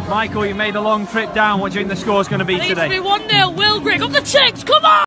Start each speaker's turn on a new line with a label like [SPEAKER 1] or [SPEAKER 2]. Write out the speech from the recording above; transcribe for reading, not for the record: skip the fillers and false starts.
[SPEAKER 1] Michael, you made a long trip down. What do you think the score's going to be today?
[SPEAKER 2] It's going to be 1-0. Will Grigg up the TICS. Come on!